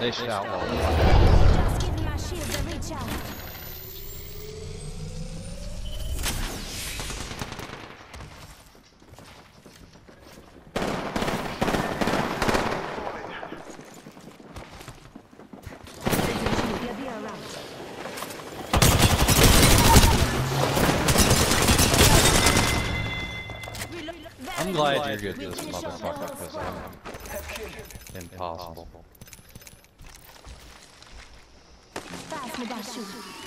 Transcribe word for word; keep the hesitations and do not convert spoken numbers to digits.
Dish it out while we're Just giving my shield a recharge. I'm glad you're good this motherfucker, because I'm impossible. Fast with that shoot.